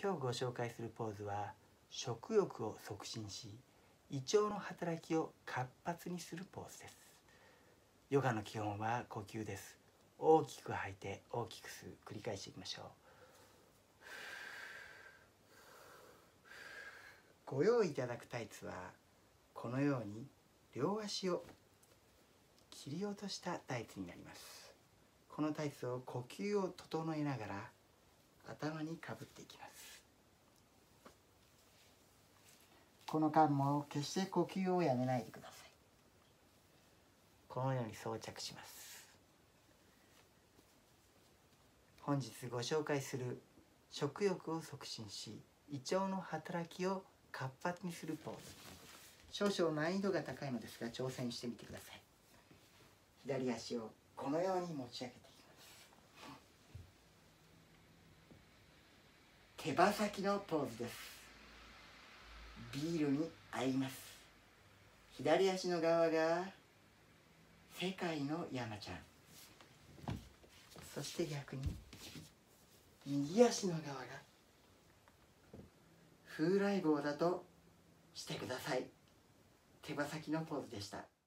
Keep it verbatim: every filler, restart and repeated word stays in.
今日ご紹介するポーズは食欲を促進し胃腸の働きを活発にするポーズです。ヨガの基本は呼吸です。大きく吐いて大きく吸う、繰り返していきましょう。ご用意いただくタイツはこのように両足を切り落としたタイツになります。このタイツを呼吸を整えながら頭にかぶっていきます。この間も決して呼吸をやめないでください。このように装着します。本日ご紹介する食欲を促進し胃腸の働きを活発にするポーズ、少々難易度が高いのですが挑戦してみてください。左足をこのように持ち上げていきます。手羽先のポーズです。ビールに合います。左足の側が世界の山ちゃん、そして逆に右足の側が風来坊だとしてください。手羽先のポーズでした。